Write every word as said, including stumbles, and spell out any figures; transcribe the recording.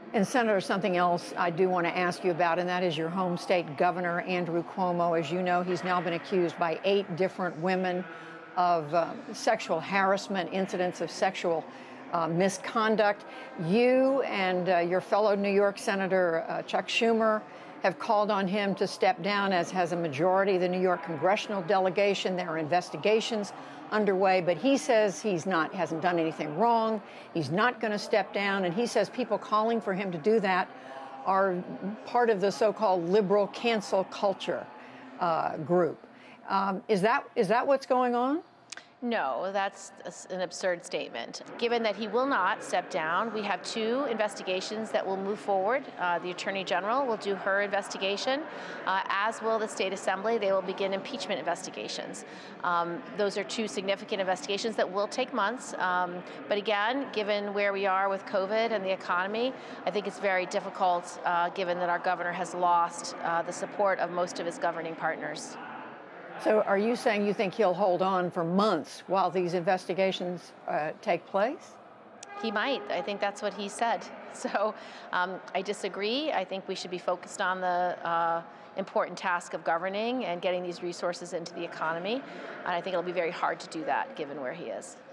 And Senator, something else I do want to ask you about, and that is your home state governor, Andrew Cuomo. As you know, he's now been accused by eight different women of uh, sexual harassment, incidents of sexual uh, misconduct. You and uh, your fellow New York Senator uh, Chuck Schumer have called on him to step down, as has a majority of the New York congressional delegation. There are investigations underway, but he says he's not, hasn't done anything wrong. He's not going to step down, and he says people calling for him to do that are part of the so-called liberal cancel culture uh, group. Um, is that is that what's going on? No, that's an absurd statement. Given that he will not step down, we have two investigations that will move forward. Uh, the Attorney General will do her investigation, uh, as will the State Assembly. They will begin impeachment investigations. Um, those are two significant investigations that will take months. Um, but again, given where we are with COVID and the economy, I think it's very difficult, uh, given that our governor has lost uh, the support of most of his governing partners. So are you saying you think he'll hold on for months while these investigations uh, take place? He might. I think that's what he said. So um, I disagree. I think we should be focused on the uh, important task of governing and getting these resources into the economy. And I think it'll be very hard to do that given where he is.